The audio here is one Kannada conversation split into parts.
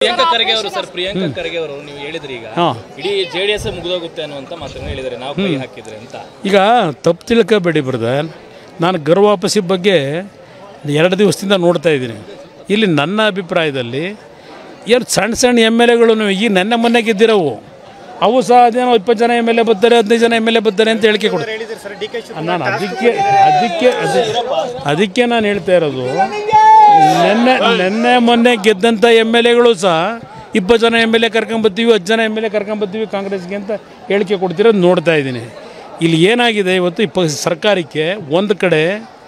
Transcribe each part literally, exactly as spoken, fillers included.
ಪ್ರಿಯಾಂಕ್ ಖರ್ಗೆ ಅವರು ಸರ್ ಪ್ರಿಯಾಂಕ್ ಖರ್ಗೆ ಅವರು ನೀವು ಹೇಳಿದ್ರಿ ಈಗ ಇಡೀ ಜೆಡಿಎಸ್ ಮುಗಿದೋಗುತ್ತೆ ಅನ್ನುವಂತ ಮಾತನ್ನು ಹೇಳಿದರೆ ನಾವು ಕೈ ಹಾಕಿದ್ರೆ ಅಂತ. ಈಗ ತಪ್ಪು ತಿಳ್ಕೋಬೇಡಿ ಬ್ರದರ್, ನಾನು ಗರ್ವಾಪಸಿ ಬಗ್ಗೆ ಎರಡು ದಿವಸದಿಂದ ನೋಡ್ತಾ ಇದ್ದೀನಿ. ಇಲ್ಲಿ ನನ್ನ ಅಭಿಪ್ರಾಯದಲ್ಲಿ ಏನು ಸಣ್ಣ ಸಣ್ಣ ಎಮ್ ಎಲ್ ಎಗಳು ಈ ನೆನ್ನೆ ಮೊನ್ನೆ ಗೆದ್ದಿರೋವು ಅವು ಸಹ ಅದೇನೋ ಇಪ್ಪತ್ತು ಜನ ಎಮ್ ಎಲ್ ಎ ಬರ್ತಾರೆ ಹದಿನೈದು ಜನ ಎಮ್ ಎಲ್ ಎ ಬರ್ತಾರೆ ಅಂತ ಹೇಳಿಕೆ ಕೊಡ್ತಾರೆ. ನಾನು ಅದಕ್ಕೆ ಅದಕ್ಕೆ ಅದಕ್ಕೆ ನಾನು ಹೇಳ್ತಾ ಇರೋದು, ನೆನ್ನೆ ನೆನ್ನೆ ಮೊನ್ನೆ ಗೆದ್ದಂಥ ಎಮ್ ಎಲ್ ಎಗಳು ಸಹ ಇಪ್ಪತ್ತು ಜನ ಎಮ್ ಎಲ್ ಎ ಕರ್ಕೊಂಬರ್ತೀವಿ ಹತ್ತು ಜನ ಎಮ್ ಎಲ್ ಎ ಕರ್ಕೊಂಬರ್ತೀವಿ ಕಾಂಗ್ರೆಸ್ಗೆ ಅಂತ ಹೇಳಿಕೆ ಕೊಡ್ತಿರೋದು ನೋಡ್ತಾ ಇದ್ದೀನಿ. ಇಲ್ಲಿ ಏನಾಗಿದೆ ಇವತ್ತು ಇಪ್ಪ ಸರ್ಕಾರಕ್ಕೆ ಒಂದು ಕಡೆ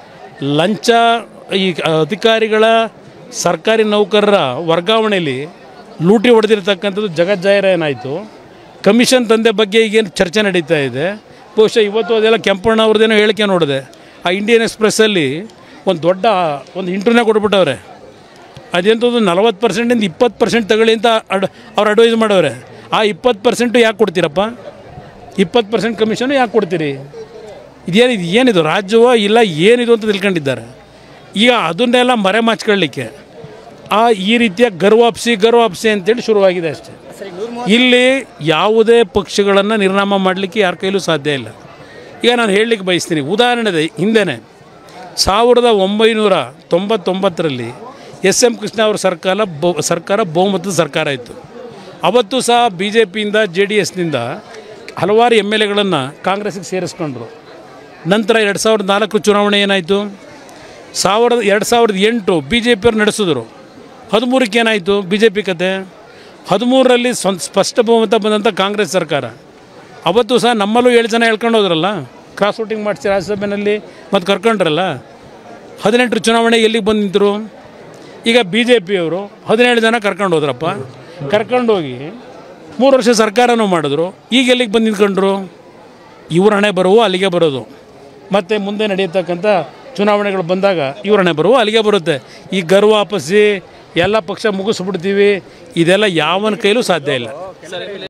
ಲಂಚ ಈ ಅಧಿಕಾರಿಗಳ ಸರ್ಕಾರಿ ನೌಕರರ ವರ್ಗಾವಣೆಯಲ್ಲಿ ಲೂಟಿ ಹೊಡೆದಿರ್ತಕ್ಕಂಥದ್ದು ಜಗಜ್ಜಾಹಿರ ಏನಾಯಿತು. ಕಮಿಷನ್ ತಂದೆ ಬಗ್ಗೆ ಈಗೇನು ಚರ್ಚೆ ನಡೀತಾ ಇದೆ. ಬಹುಶಃ ಇವತ್ತು ಅದೆಲ್ಲ ಕೆಂಪಣ್ಣ ಅವ್ರದ್ದೇನೋ ಹೇಳಿಕೆ ನೋಡಿದೆ. ಆ ಇಂಡಿಯನ್ ಎಕ್ಸ್ಪ್ರೆಸ್ಸಲ್ಲಿ ಒಂದು ದೊಡ್ಡ ಒಂದು ಇಂಟರ್ವ್ಯೂನೇ ಕೊಟ್ಬಿಟ್ಟವ್ರೆ. ಅದೆಂಥದ್ದು ನಲವತ್ತು ಪರ್ಸೆಂಟಿಂದ ಇಪ್ಪತ್ತು ಪರ್ಸೆಂಟ್ ತಗೊಳ್ಳಿ ಅಂತ ಅಡ್ ಅವ್ರು ಅಡ್ವೈಸ್ ಮಾಡವ್ರೆ. ಆ ಇಪ್ಪತ್ತು ಪರ್ಸೆಂಟು ಯಾಕೆ ಕೊಡ್ತೀರಪ್ಪ? ಇಪ್ಪತ್ತು ಪರ್ಸೆಂಟ್ ಕಮಿಷನು ಯಾಕೆ ಕೊಡ್ತೀರಿ? ಇದೇನು ಇದು ಏನಿದು ರಾಜ್ಯವೋ ಇಲ್ಲ ಏನಿದು ಅಂತ ತಿಳ್ಕೊಂಡಿದ್ದಾರೆ. ಈಗ ಅದನ್ನೆಲ್ಲ ಮರೆ ಮಾಚ್ಕೊಳ್ಳಿಕ್ಕೆ ಆ ಈ ರೀತಿಯ ಗರ್ವಾಪ್ಸಿ ಗರ್ವಾಪ್ಸಿ ಅಂತೇಳಿ ಶುರುವಾಗಿದೆ ಅಷ್ಟೇ. ಇಲ್ಲಿ ಯಾವುದೇ ಪಕ್ಷಗಳನ್ನು ನಿರ್ನಾಮ ಮಾಡಲಿಕ್ಕೆ ಯಾರ ಕೈಲೂ ಸಾಧ್ಯ ಇಲ್ಲ. ಈಗ ನಾನು ಹೇಳಲಿಕ್ಕೆ ಬಯಸ್ತೀನಿ, ಉದಾಹರಣೆ ಹಿಂದೆಯೇ ಸಾವಿರದ ಒಂಬೈನೂರ ತೊಂಬತ್ತೊಂಬತ್ತರಲ್ಲಿ ಎಸ್ ಎಂ ಕೃಷ್ಣ ಅವರ ಸರ್ಕಾರ ಬೊ ಸರ್ಕಾರ ಬಹುಮತದ ಸರ್ಕಾರ ಇತ್ತು. ಅವತ್ತು ಸಹ ಬಿ ಜೆ ಪಿಯಿಂದ ಜೆ ಡಿ ಎಸ್ನಿಂದ ಹಲವಾರು ಎಮ್ ಎಲ್ ಎಗಳನ್ನು ಕಾಂಗ್ರೆಸ್ಸಿಗೆ ಸೇರಿಸ್ಕೊಂಡ್ರು. ನಂತರ ಎರಡು ಸಾವಿರದ ನಾಲ್ಕು ಚುನಾವಣೆ ಏನಾಯಿತು? ಸಾವಿರದ ಎರಡು ಸಾವಿರದ ಎಂಟು ಬಿ ಜೆ ಪಿಯವ್ರು ನಡೆಸಿದ್ರು. ಹದಿಮೂರಕ್ಕೆ ಏನಾಯಿತು ಬಿ ಜೆ ಪಿ ಕತೆ? ಹದಿಮೂರರಲ್ಲಿ ಸ್ವಂತ ಸ್ಪಷ್ಟ ಬಹುಮತ ಬಂದಂಥ ಕಾಂಗ್ರೆಸ್ ಸರ್ಕಾರ. ಅವತ್ತು ಸಹ ನಮ್ಮಲ್ಲೂ ಏಳು ಜನ ಹೇಳ್ಕೊಂಡು ಹೋದ್ರಲ್ಲ, ಕ್ರಾಸ್ ವೋಟಿಂಗ್ ಮಾಡಿಸಿ ರಾಜ್ಯಸಭೆಯಲ್ಲಿ ಮತ್ತು ಕರ್ಕೊಂಡ್ರಲ್ಲ. ಹದಿನೆಂಟರ ಚುನಾವಣೆ ಎಲ್ಲಿಗೆ ಬಂದು ನಿಂತರು? ಈಗ ಬಿ ಜೆ ಪಿಯವರು ಹದಿನೇಳು ಜನ ಕರ್ಕೊಂಡು ಹೋದ್ರಪ್ಪ. ಕರ್ಕೊಂಡೋಗಿ ಮೂರು ವರ್ಷ ಸರ್ಕಾರನೂ ಮಾಡಿದ್ರು. ಈಗ ಎಲ್ಲಿಗೆ ಬಂದು ನಿಂತ್ಕೊಂಡ್ರು? ಇವ್ರ ಹಣೆ ಬರುವೋ ಅಲ್ಲಿಗೆ ಬರೋದು. ಮತ್ತು ಮುಂದೆ ನಡೆಯತಕ್ಕಂಥ ಚುನಾವಣೆಗಳು ಬಂದಾಗ ಇವ್ರ ಹಣೆ ಬರುವೋ ಅಲ್ಲಿಗೆ ಬರುತ್ತೆ. ಈ ಗರ್ವಾಪಸಿ ಎಲ್ಲ ಪಕ್ಷ ಮುಗಿಸ್ಬಿಡ್ತೀವಿ ಇದೆಲ್ಲ ಯಾವನ ಕೈಲೂ ಸಾಧ್ಯ ಇಲ್ಲ.